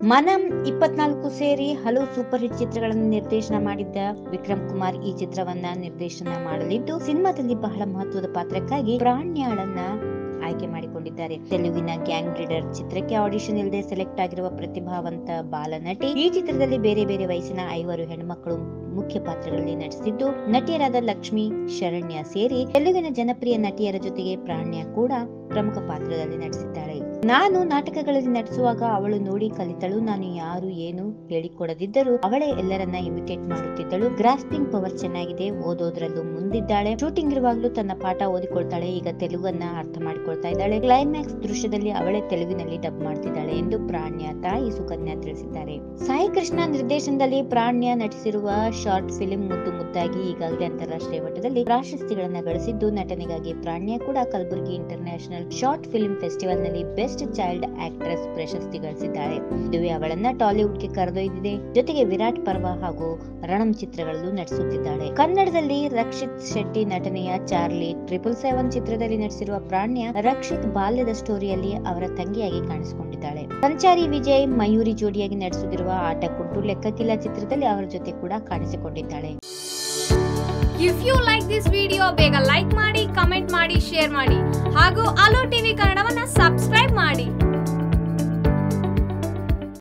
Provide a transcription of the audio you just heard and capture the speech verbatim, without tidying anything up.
ಮನಂ ಇಪ್ಪತ್ನಾಲ್ಕು ಸೇರಿ ಹಲವು ಸೂಪರ್ ಹಿಟ್ ಚಿತ್ರಗಳನ್ನು ನಿರ್ದೇಶನ ಮಾಡಿದ್ದ ವಿಕ್ರಮ್ ಕುಮಾರ್ ಈ ಚಿತ್ರವನ್ನ ನಿರ್ದೇಶನ ಮಾಡಲಿದ್ದು, ಸಿನಿಮಾದಲ್ಲಿ ಬಹಳ ಮಹತ್ವದ ಪಾತ್ರಕ್ಕಾಗಿ ಪ್ರಾಣ್ಯಾಳನ್ನ ಆಯ್ಕೆ ಮಾಡಿಕೊಂಡಿದ್ದಾರೆ. ತೆಲುಗಿನ ಗ್ಯಾಂಗ್ ಲೀಡರ್ ಚಿತ್ರಕ್ಕೆ ಆಡಿಷನ್ ಇಲ್ಲದೆ ಸೆಲೆಕ್ಟ್ ಆಗಿರುವ ಪ್ರತಿಭಾವಂತ ಬಾಲ ನಟಿ. ಈ ಚಿತ್ರದಲ್ಲಿ ಬೇರೆ ಬೇರೆ ವಯಸ್ಸಿನ ಐವರು ಹೆಣ್ಮಕ್ಳು ಮುಖ್ಯ ಪಾತ್ರಗಳಲ್ಲಿ ನಟಿಸಿದ್ದು, ನಟಿಯರಾದ ಲಕ್ಷ್ಮಿ, ಶರಣ್ಯ ಸೇರಿ ತೆಲುಗಿನ ಜನಪ್ರಿಯ ನಟಿಯರ ಜೊತೆಗೆ ಪ್ರಾಣ್ಯ ಕೂಡ ಪ್ರಮುಖ ಪಾತ್ರದಲ್ಲಿ ನಟಿಸಿದ್ದಾಳೆ. ನಾನು ನಾಟಕಗಳಲ್ಲಿ ನಟಿಸುವಾಗ ಅವಳು ನೋಡಿ ಕಲಿತಳು. ನಾನು ಯಾರು ಏನು ಹೇಳಿಕೊಡದಿದ್ದರೂ ಅವಳೇ ಎಲ್ಲರನ್ನ ಇಮಿಟೇಟ್ ಮಾಡುತ್ತಿದ್ದಳು. ಗ್ರಾಸ್ಪಿಂಗ್ ಪವರ್ ಚೆನ್ನಾಗಿದೆ, ಓದೋದ್ರಲ್ಲೂ ಮುಂದಿದ್ದಾಳೆ. ಶೂಟಿಂಗ್ ಇರುವಾಗಲೂ ತನ್ನ ಪಾಠ ಓದಿಕೊಳ್ತಾಳೆ. ಈಗ ತೆಲುಗನ್ನ ಅರ್ಥ ಮಾಡಿಕೊಳ್ತಾ ಇದ್ದಾಳೆ. ಕ್ಲೈಮ್ಯಾಕ್ಸ್ ದೃಶ್ಯದಲ್ಲಿ ಅವಳೇ ತೆಲುಗಿನಲ್ಲಿ ಡಬ್ ಮಾಡ್ತಿದ್ದಾಳೆ ಎಂದು ಪ್ರಾಣ್ಯ ತಾಯಿ ಸುಕನ್ಯಾ ತಿಳಿಸಿದ್ದಾರೆ. ಸಾಯಿ ಕೃಷ್ಣ ನಿರ್ದೇಶನದಲ್ಲಿ ಪ್ರಾಣ್ಯ ನಟಿಸಿರುವ ಶಾರ್ಟ್ ಫಿಲ್ಮ್ ಮುದ್ದು ಮುದ್ದಾಗಿ ಈಗಾಗಲೇ ಅಂತಾರಾಷ್ಟ್ರೀಯ ಮಟ್ಟದಲ್ಲಿ ಪ್ರಾಶಸ್ತ್ಯಗಳನ್ನ ಗಳಿಸಿದ್ದು, ನಟನೆಗಾಗಿ ಪ್ರಾಣ್ಯ ಕೂಡ Kalaburagi international short film festival ನಲ್ಲಿ ಬೆಸ್ಟ್ ಚೈಲ್ಡ್ ಆಕ್ಟ್ರೆಸ್ ಪ್ರಶಸ್ತಿ ಗಳಿಸಿದ್ದಾಳೆ. ಇದುವೇ ಅವಳನ್ನ ಟಾಲಿವುಡ್ ಗೆ ಕರೆದೊಯ್ದಿದೆ. ಜೊತೆಗೆ ವಿರಾಟ್ ಪರ್ವ ಹಾಗೂ ರಣಂ ಚಿತ್ರಗಳಲ್ಲೂ ನಟಿಸುತ್ತಿದ್ದಾಳೆ. ಕನ್ನಡದಲ್ಲಿ ರಕ್ಷಿತ್ ಶೆಟ್ಟಿ ನಟನೆಯ ಚಾರ್ಲಿ ಟ್ರಿಪಲ್ ಸೆವೆನ್ ಚಿತ್ರದಲ್ಲಿ ನಟಿಸಿರುವ ಪ್ರಾಣ್ಯ ರಕ್ಷಿತ್ ಬಾಲ್ಯದ ಸ್ಟೋರಿಯಲ್ಲಿ ಅವರ ತಂಗಿಯಾಗಿ ಕಾಣಿಸಿಕೊಂಡಿದ್ದಾಳೆ. ಸಂಚಾರಿ ವಿಜಯ್ ಮಯೂರಿ ಜೋಡಿಯಾಗಿ ನಟಿಸುತ್ತಿರುವ ಆಟ ಕುಂಟು ಲೆಕ್ಕಕ್ಕಿಲ್ಲ ಚಿತ್ರದಲ್ಲಿ ಅವರ ಜೊತೆ ಕೂಡ ಕಾಣಿಸಿಕೊಂಡಿದ್ದಾಳೆ. If you like this video ಬೇಗ ಲೈಕ್ ಮಾಡಿ, ಕಮೆಂಟ್ ಮಾಡಿ, ಶೇರ್ ಮಾಡಿ ಹಾಗೂ ಅಲೋ ಟಿವಿ ಕನ್ನಡವನ್ನ ಸಬ್ಸ್ಕ್ರೈಬ್ ಮಾಡಿ.